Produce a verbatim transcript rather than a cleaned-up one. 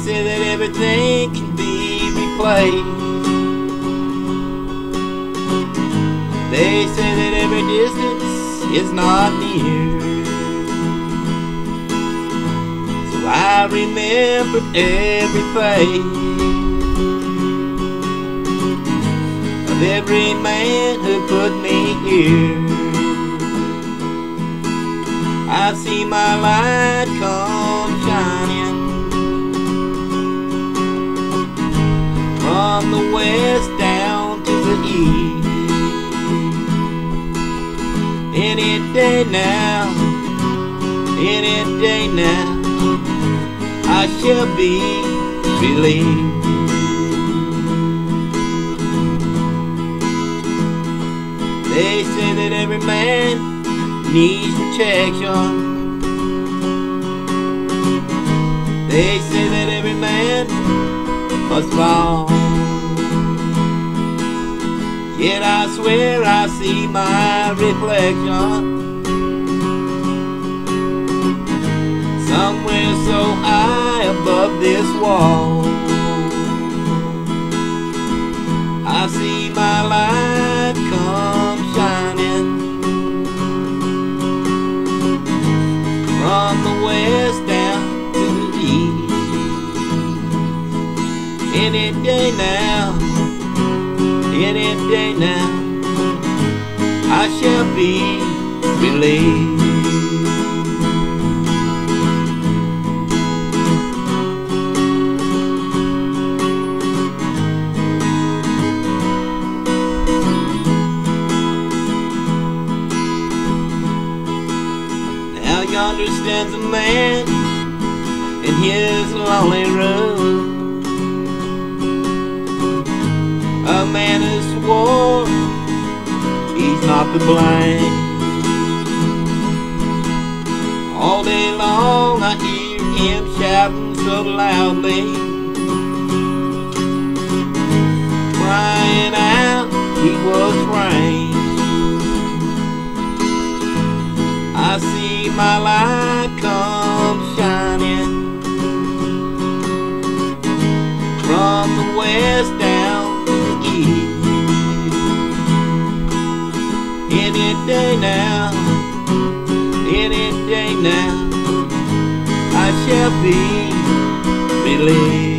say that everything can be replaced. They say that every distance is not near. So I remembered every face of every man who put me here. I see my light come shining from the west down to the east. Any day now, any day now, I shall be released. They say that every man needs protection. They say that every man must fall. Yet I swear I see my reflection somewhere so high above this wall. I see my light come shining from the west down to the east. Any day now, any day now, I shall be released. Now yonder stands a man in his lonely room, a man who swore he's not to blame. All day long I hear him shouting so loudly, crying out he was framed. I see my light come shining from the west down to the east. Any day now, any day now, I shall be released.